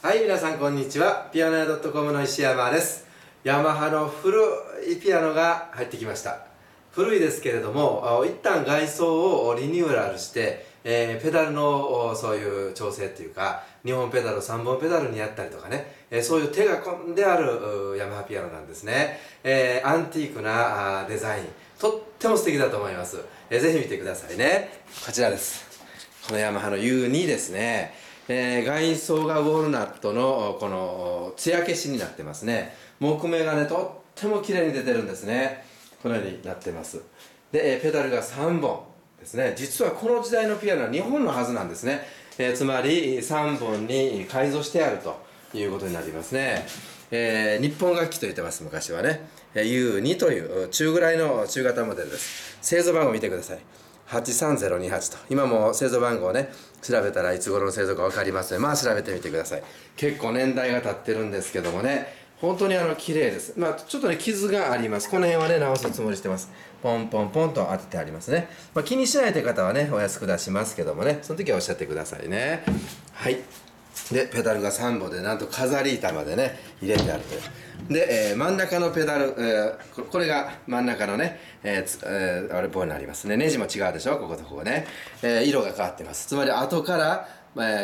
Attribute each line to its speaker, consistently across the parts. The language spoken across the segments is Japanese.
Speaker 1: はい、皆さんこんにちは。ピアノ屋 .com の石山です。ヤマハの古いピアノが入ってきました。古いですけれども、一旦外装をリニューアルして、ペダルのそういう調整っていうか、2本ペダルを3本ペダルにやったりとかね、そういう手が込んであるヤマハピアノなんですね。アンティークなデザイン、とっても素敵だと思います。ぜひ見てくださいね。こちらです。このヤマハの U2 ですね。外装がウォールナットのこの艶消しになってますね。木目がね、とっても綺麗に出てるんですね。このようになってます。で、ペダルが3本ですね。実はこの時代のピアノは2本のはずなんですね。つまり3本に改造してあるということになりますね。日本楽器と言ってます、昔はね。U2 という中ぐらいの中型モデルです。製造番号見てください。83028と。今も製造番号をね、調べたらいつ頃の製造か分かりますので、まあ調べてみてください。結構年代が経ってるんですけどもね、本当に綺麗です。まあちょっとね、傷があります。この辺はね、直すつもりしてます。ポンポンポンと当ててありますね。まあ気にしないという方はね、お安く出しますけどもね、その時はおっしゃってくださいね。はい。で、ペダルが3本で、なんと飾り板までね、入れてあるという。で、真ん中のペダル、これが真ん中のね、棒になりますね。ネジも違うでしょ、こことここね。色が変わってます。つまり後から、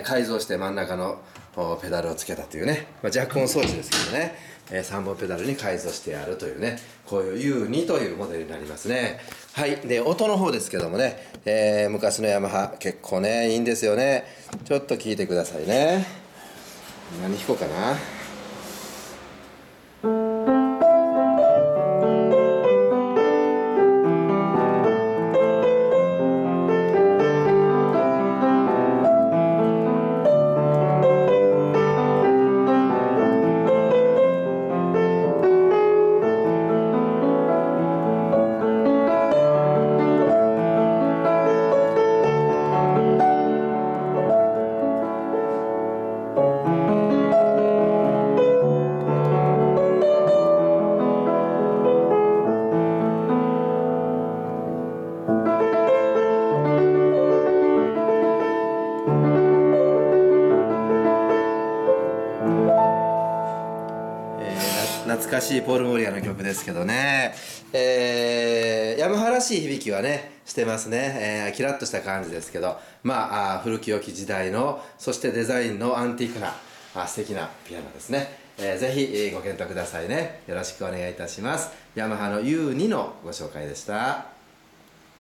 Speaker 1: 改造して真ん中のペダルをつけたというね、弱音装置ですけどね、3本ペダルに改造してあるというね、こういう U2 というモデルになりますね。はい。で、音の方ですけどもね、昔のヤマハ、結構ね、いいんですよね。ちょっと聞いてくださいね。何弾こうかな。懐かしいポール・モリアの曲ですけどね、ヤマハらしい響きはねしてますね、キラッとした感じですけど、まあ古き良き時代の、そしてデザインのアンティークな素敵なピアノですね。ぜひご検討くださいね。よろしくお願いいたします。ヤマハの U2 のご紹介でした。